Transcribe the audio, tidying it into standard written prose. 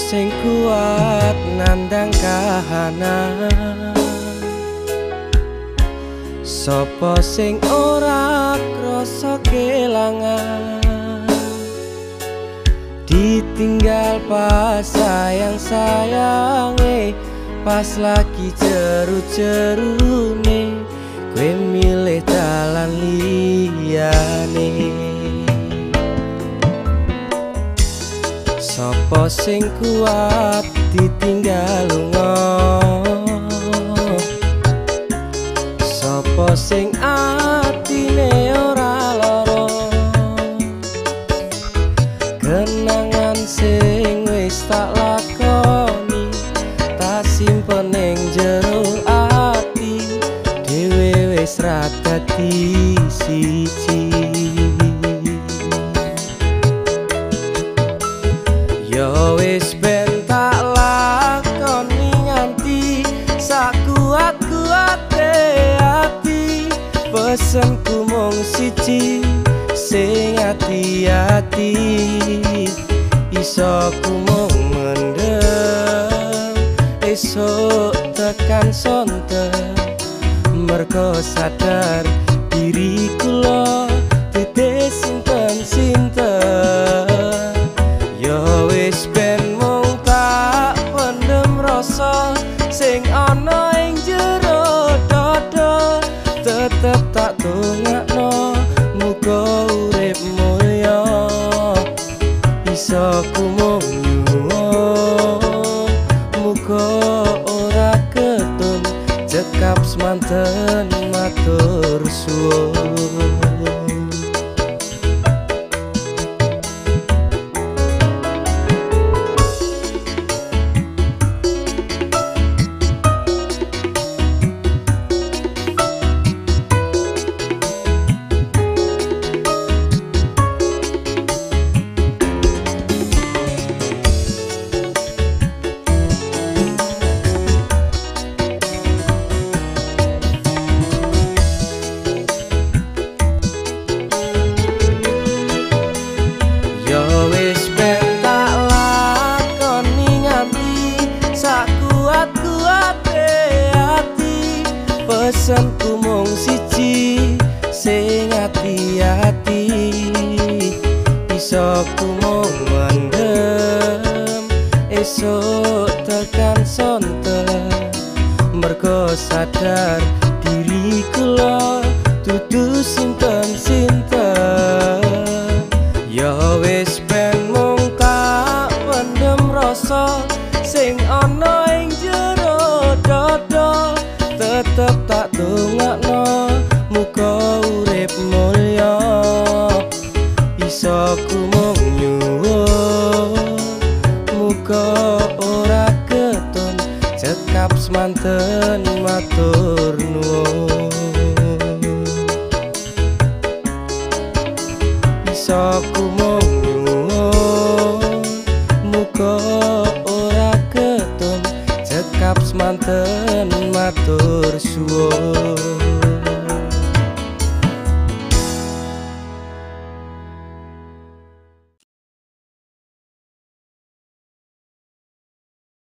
sing kuat nandang kahanan, sapa sing ora krasa kelangan, ditinggal pas sayang-sayange, pas lagi jeru-jerune kowe milih dalan liyane. Sapa sing kuat ditinggal lunga, sapa sing atine ora lara, kenangan sing wis tak lakoni tak simpen ning jero ati, dhewe wis ra dadi siji. Yo wis ben tak lakoni nganti sakuat-kuate ati, pesenku mung siji, sing ati-ati, iso ku mung mendem, esok tekan sonten, mergo sadar diri kula dite sinten-sinten. Yo wis ben mung tak pendem rasa sing ana ing jero dada, tetep tak dongakno muga urip mulya, iso ku mung nyuwun muga ora ketun cekap semanten matur suwun. Pesenku mung siji, sing ati-ati, iso ku mung mendem, esok tekan sonten, mergo sadar diri kula dudu sinten-sinten. Ya wis ben mung tak pendem rasa sing ana ing jero dada, tetep tak dongakno muga urip mulya, iso ku mung nyuwun muga ora ketun cekap semanten matur nuwun, iso ku mung nyuwun muga ora ketun cekap semanten matur suwun.